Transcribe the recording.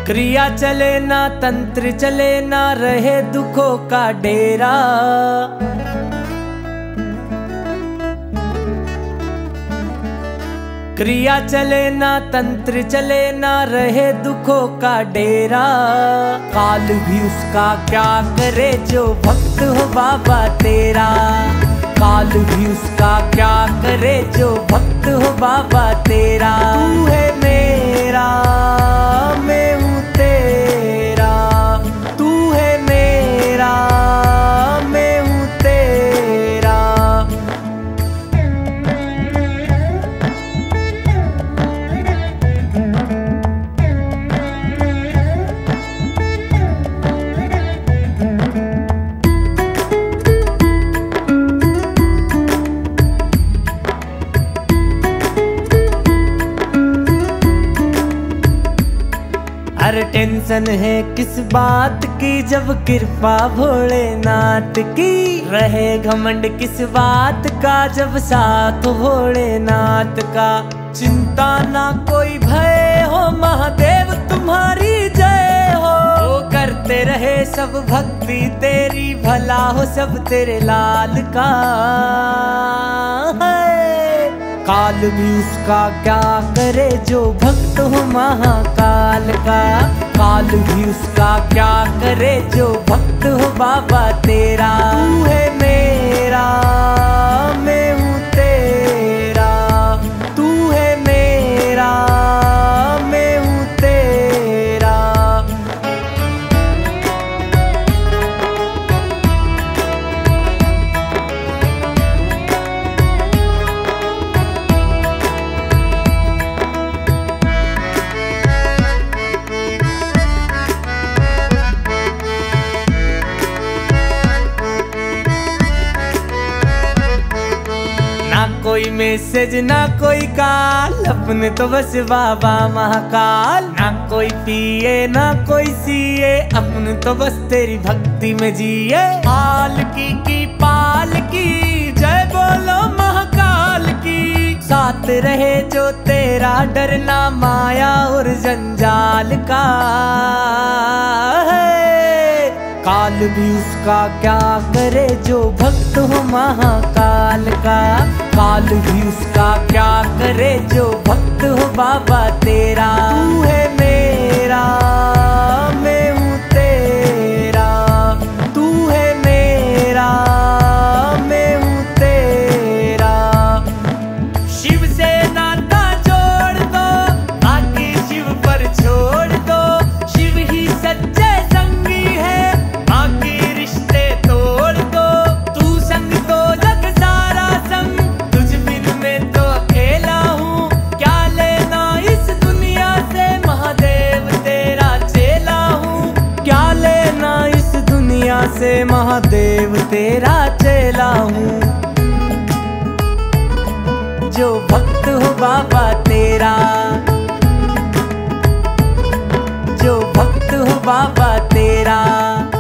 क्रिया चले ना तंत्र चले ना रहे दुखों का डेरा। क्रिया चले ना तंत्र चले ना रहे दुखों का डेरा। काल भी उसका क्या करे जो भक्त हो बाबा तेरा। काल भी उसका क्या करे जो भक्त हो बाबा तेरा। तू है मेरा मैं हूँ तेरा, तू है मेरा मैं हूँ तेरा। हर टेंशन है किस बात की जब कृपा भोलेनाथ की। रहे घमंड किस बात का जब साथ भोलेनाथ का। चिंता ना कोई भय हो महादेव तुम्हारी जय हो। वो करते रहे सब भक्ति तेरी भला हो सब तेरे लाल का। काल भी उसका क्या करे जो भक्त हो महाकाल का। काल भी उसका क्या करे जो भक्त हो बाबा तेरा। तू है मेरा मैं हूँ तेरा, तू है मेरा मैं हूँ तेरा। ना कोई मैसेज ना कोई काल अपने तो बस बाबा महाकाल। ना कोई पिए ना कोई सीए अपने तो बस तेरी भक्ति में जिए। पालकी की पालकी जय बोलो महाकाल की। साथ रहे जो तेरा डरना माया और जंजाल का है। काल भी उसका क्या करे जो भक्त हो महाकाल का। काल भी उसका क्या करे जो भक्त हो बाबा तेरा। तू है मेरा मैं हूँ तेरा, तू है मेरा मैं हूँ तेरा। शिव से नाता जोड़ दो बाकी शिव पर छोड़ दो। शिव ही सच्चे संगी है बाकी रिश्ते तोड़ दो। तू संग तो जग सारा संग तुझ बिन मैं तो अकेला हूँ। क्या लेना इस दुनिया से महादेव तेरा चेला हूँ। क्या लेना इस दुनिया से महादेव तेरा चेला हूँ। जो भक्त हो बाबा तेरा, जो भक्त हो बाबा तेरा।